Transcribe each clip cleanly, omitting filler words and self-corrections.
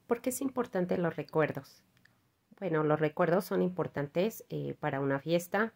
¿Por qué es importante los recuerdos? Bueno, los recuerdos son importantes para una fiesta,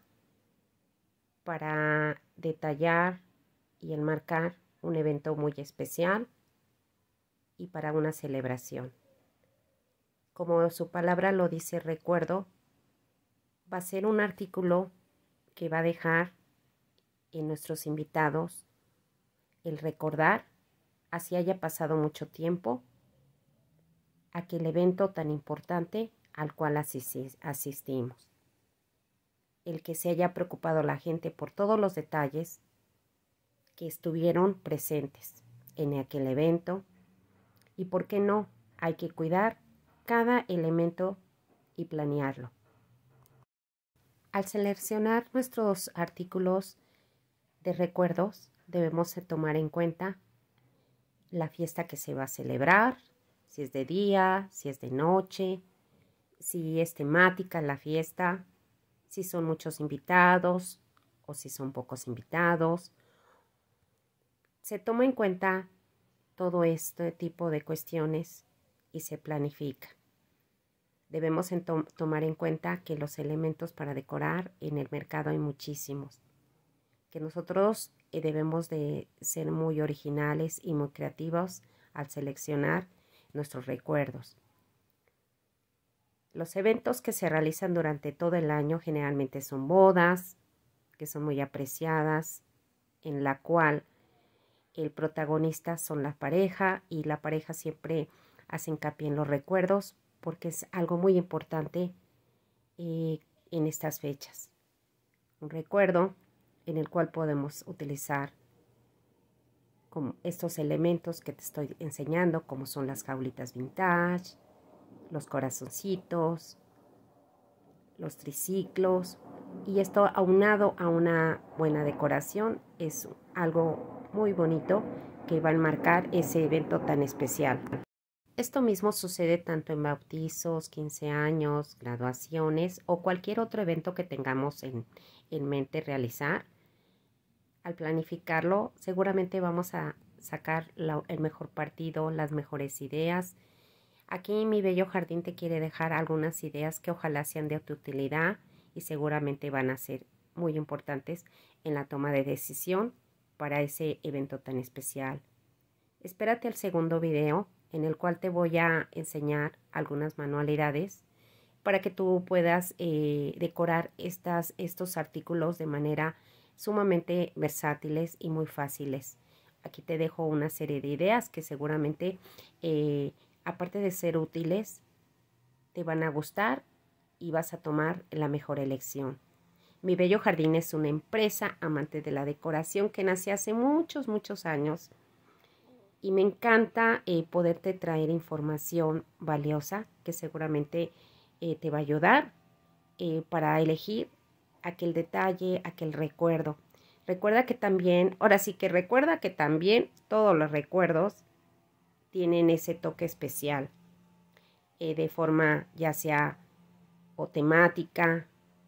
para detallar y enmarcar un evento muy especial y para una celebración. Como su palabra lo dice, recuerdo, va a ser un artículo que va a dejar en nuestros invitados el recordar, así haya pasado mucho tiempo, aquel evento tan importante al cual asistimos. El que se haya preocupado la gente por todos los detalles que estuvieron presentes en aquel evento y, ¿por qué no? Hay que cuidar cada elemento y planearlo. Al seleccionar nuestros artículos de recuerdos, debemos tomar en cuenta la fiesta que se va a celebrar, si es de día, si es de noche, si es temática la fiesta, si son muchos invitados o si son pocos invitados. Se toma en cuenta todo este tipo de cuestiones y se planifica. Debemos tomar en cuenta que los elementos para decorar en el mercado hay muchísimos, que nosotros debemos de ser muy originales y muy creativos al seleccionar nuestros recuerdos. Los eventos que se realizan durante todo el año generalmente son bodas, que son muy apreciadas, en la cual el protagonista son la pareja y la pareja siempre hace hincapié en los recuerdos porque es algo muy importante en estas fechas. Un recuerdo en el cual podemos utilizar como estos elementos que te estoy enseñando, como son las jaulitas vintage, los corazoncitos, los triciclos, y esto aunado a una buena decoración es algo muy bonito que va a enmarcar ese evento tan especial. Esto mismo sucede tanto en bautizos, 15 años, graduaciones o cualquier otro evento que tengamos en mente realizar. Al planificarlo, seguramente vamos a sacar el mejor partido, las mejores ideas. Aquí mi bello jardín te quiere dejar algunas ideas que ojalá sean de tu utilidad y seguramente van a ser muy importantes en la toma de decisión para ese evento tan especial. Espérate al segundo video en el cual te voy a enseñar algunas manualidades para que tú puedas decorar estos artículos de manera sumamente versátiles y muy fáciles. Aquí te dejo una serie de ideas que seguramente, aparte de ser útiles, te van a gustar y vas a tomar la mejor elección. Mi Bello Jardín es una empresa amante de la decoración que nació hace muchos años y me encanta poderte traer información valiosa que seguramente te va a ayudar para elegir aquel detalle, aquel recuerdo. Recuerda que también, ahora sí que recuerda que también todos los recuerdos tienen ese toque especial, de forma ya sea o temática,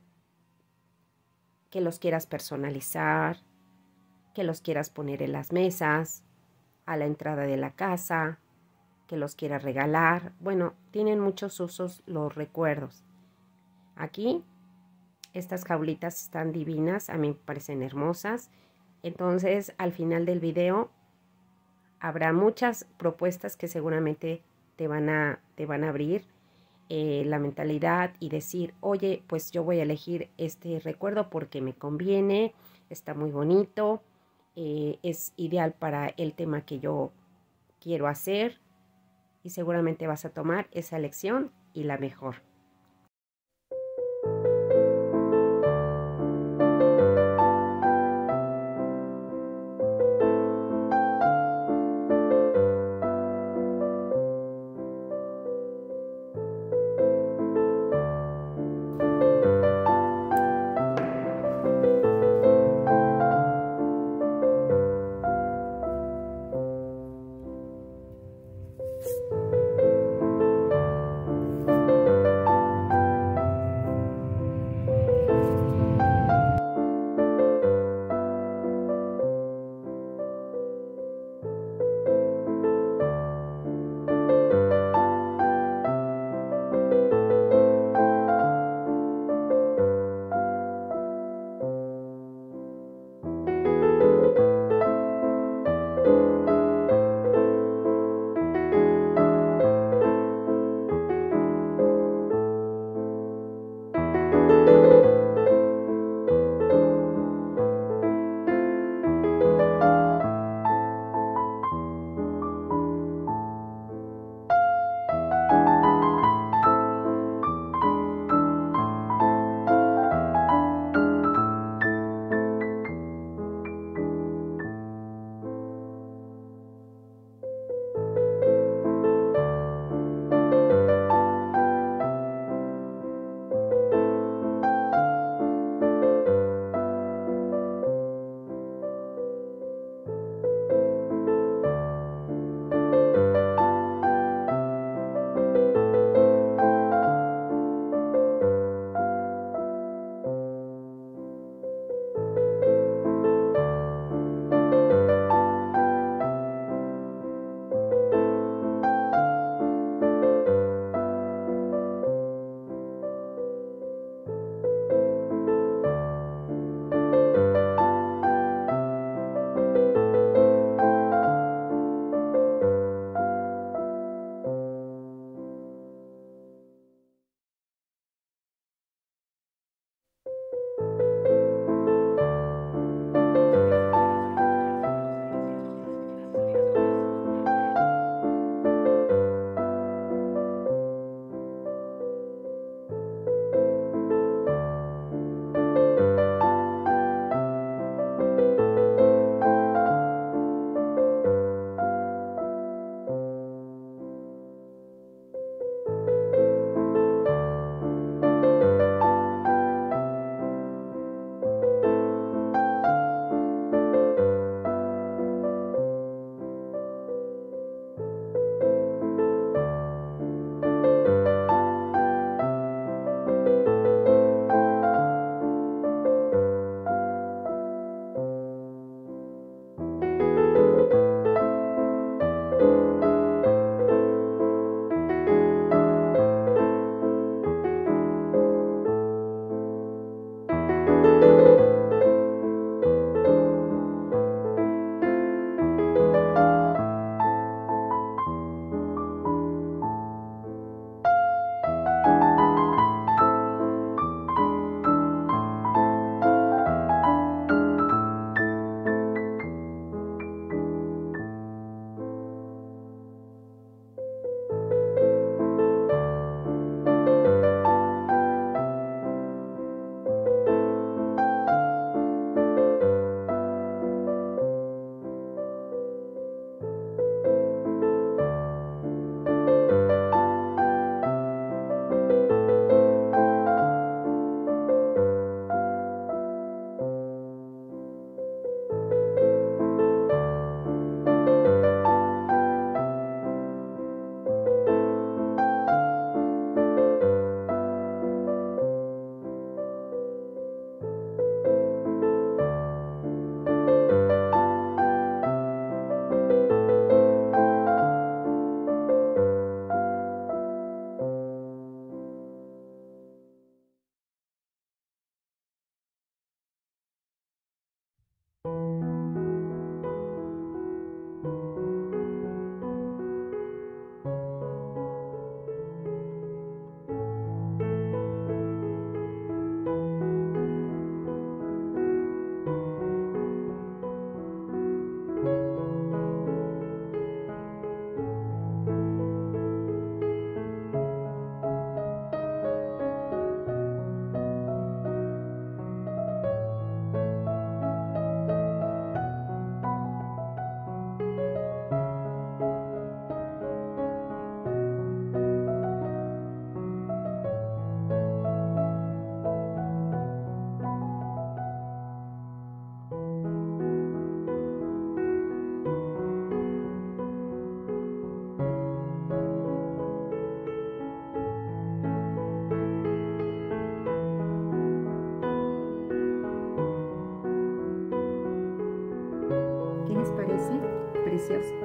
que los quieras personalizar, que los quieras poner en las mesas, a la entrada de la casa, que los quieras regalar. Bueno, tienen muchos usos los recuerdos. Aquí estas jaulitas están divinas, a mí me parecen hermosas. Entonces, al final del video habrá muchas propuestas que seguramente te van a abrir la mentalidad y decir, oye, pues yo voy a elegir este recuerdo porque me conviene, está muy bonito, es ideal para el tema que yo quiero hacer y seguramente vas a tomar esa elección y la mejor. Gracias.